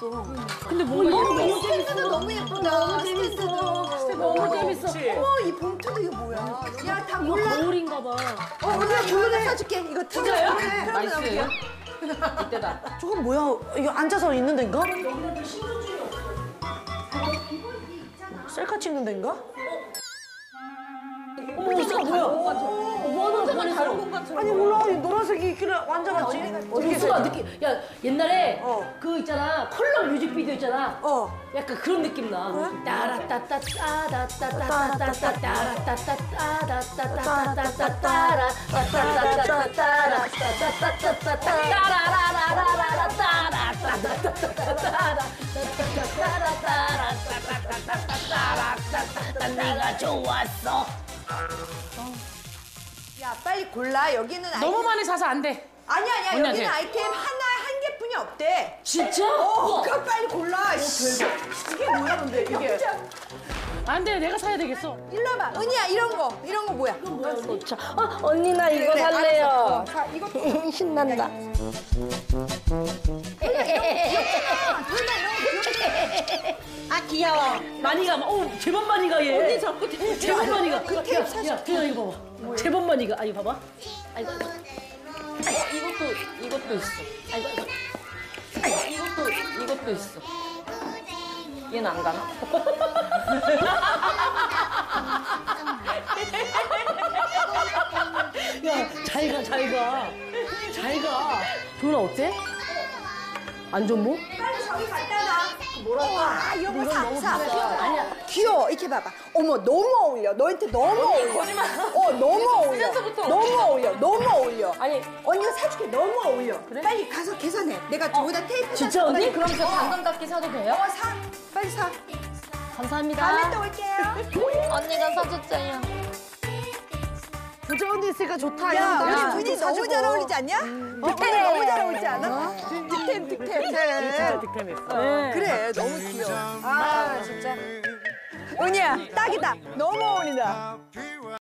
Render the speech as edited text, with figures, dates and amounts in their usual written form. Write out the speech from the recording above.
근데 뭔가 너무 스탠드도 너무 예쁘다. 너무 재밌어. 너무 재밌어. 어머, 이 봉투도 이거 뭐야? 야, 다 이거 몰라. 거울인가 봐. 우리가 블루를 사줄게. 이거 진짜요? 나이스. 이때다. 저건 뭐야? 이거 앉아서 있는 데인가? 셀카 찍는 데인가? 어머, 이거 뭐야? 뭐하는 다른 공간처럼. 아니 몰라, 이 노란색이 있길래 앉아봤지. 어디서 느낌? 야, 옛날에 그 있잖아, 컬러 뮤직비디오 있잖아. 약간 그런 느낌 나. 따라따따 따다따따따따따 따라따따 따다따따따따따 따라따따따따따 따라따따따따따 따라라라라라 따라따따따따따 따라따따따따따 네가 좋았어. 야, 빨리 골라. 여기는 아이템. 너무 많이 사서 안 돼. 아니야. 언니한테. 여기는 아이템 한 개뿐이 없대. 진짜? 그럼 빨리 골라. 이게 뭐야, 근데 이게. 안 돼, 내가 사야 되겠어. 일로 와봐. 은희야, 이런 거 뭐야? 언니 나 이거 그래, 살래요. 알았어. 자, 이거 신난다. 아 귀여워. 많이 가. 제법 많이 가 얘. 언니 자꾸 제법 많이 가. 그 테이프 사줘. 야, 그냥 이거 봐봐. 제법 많이 가. 아 이거 봐봐. 아이고. 이것도 있어. 이것도 있어. 얘는 안 가나? 야, 잘 가. 도훈아 어때? 안 좋모? 빨리 저기 갖다 놔. 와, 이런 거 사. 아니야. 귀여워. 이렇게 봐봐. 어머, 너무 어울려. 너한테 너무 어울려. 너무 어울려. 너무 어울려. 아니 언니가 사줄게. 너무 어울려. 빨리 가서 계산해. 내가 저기다 테이프 진짜 언니? 그럼 저 방금 닦기 사도 돼요? 사. 빨리 사. 감사합니다. 다음에 또 올게요. 언니가 사줬어요. 부자 언니 있으니까 좋다. 야, 이러고 우리 분이 너무 잘 어울리지 않냐? 득템 너무 잘 어울리지 않아? 득템. 득템 있어. 그래, 너무 귀여워. 아, 진짜. 은희야, 딱이다. 너무 어울린다.